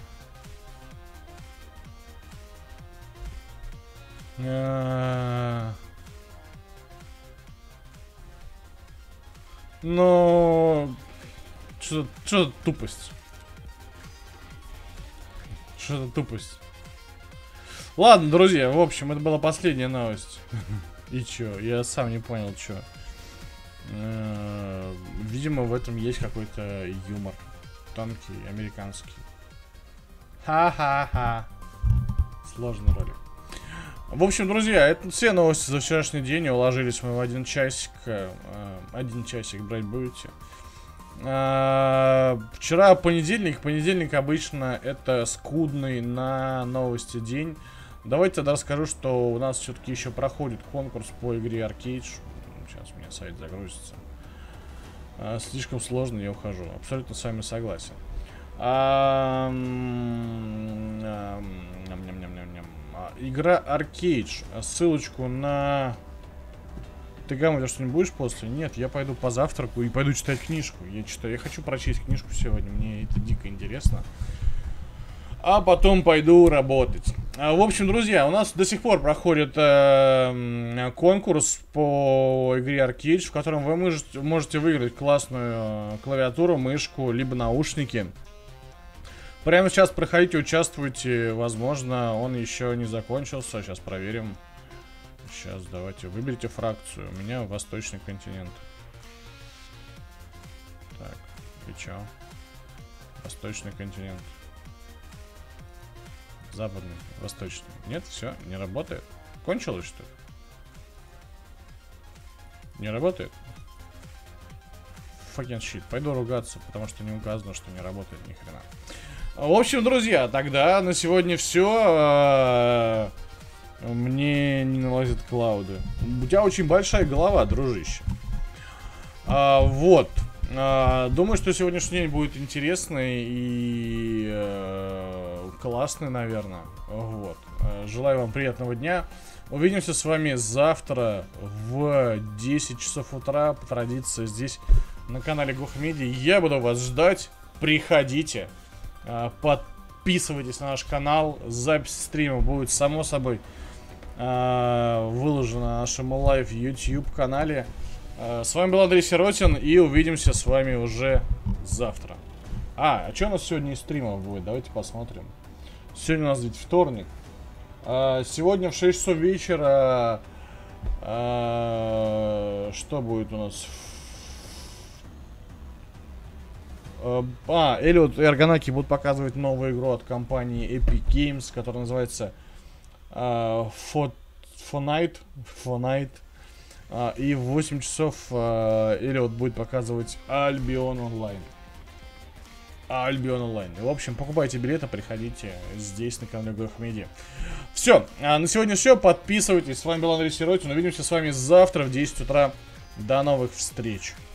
Speaker 1: Но что тупость. Что-то тупость. Ладно, друзья, в общем, это была последняя новость. И чё? Я сам не понял, чё. Видимо, в этом есть какой-то юмор. Тонкий, американский. Ха-ха-ха. Сложный ролик. В общем, друзья, это все новости за вчерашний день. Уложились мы в 1 часик. 1 часик брать будете. Вчера понедельник. Понедельник обычно это скудный на новости день. Давайте тогда расскажу, что у нас все-таки еще проходит конкурс по игре Arcade. Сейчас у меня сайт загрузится. Слишком сложно, я ухожу. Абсолютно с вами согласен. Игра Arcade. Ссылочку на... Ты, Гамма, ты что-нибудь будешь после? Нет, я пойду позавтраку и пойду читать книжку. Я хочу прочесть книжку сегодня, мне это дико интересно. А потом пойду работать. В общем, друзья, у нас до сих пор проходит конкурс по игре Arcade, в котором вы можете выиграть классную клавиатуру, мышку, либо наушники. Прямо сейчас проходите, участвуйте. Возможно, он еще не закончился. Сейчас проверим. Сейчас давайте выберите фракцию. У меня Восточный континент. Так, и чё? Восточный континент. Западный, восточный. Нет, все, не работает. Кончилось, что ли? Не работает? Fucking shit. Пойду ругаться, потому что не указано, что не работает ни хрена. В общем, друзья, тогда на сегодня все. Мне не налазят клауды. У тебя очень большая голова, дружище. Вот. Думаю, что сегодняшний день будет интересный и классный, наверное. Вот. Желаю вам приятного дня. Увидимся с вами завтра в 10 часов утра. По традиции здесь на канале GoHMedia. Я буду вас ждать. Приходите. Подписывайтесь на наш канал. Запись стрима будет, само собой, выложена на нашем лайв YouTube канале. С вами был Андрей Сиротин, и увидимся с вами уже завтра. А что у нас сегодня из стримов будет? Давайте посмотрим. Сегодня у нас ведь вторник. Сегодня в 6 часов вечера что будет у нас? Эллиот и Арганаки будут показывать новую игру от компании Epic Games, которая называется Fortnite. И в 8 часов Эллиот будет показывать Albion Online. В общем, покупайте билеты, приходите здесь на канале Горох Медиа. Все, на сегодня все. Подписывайтесь. С вами был Андрей Сиротин. Увидимся с вами завтра в 10 утра. До новых встреч.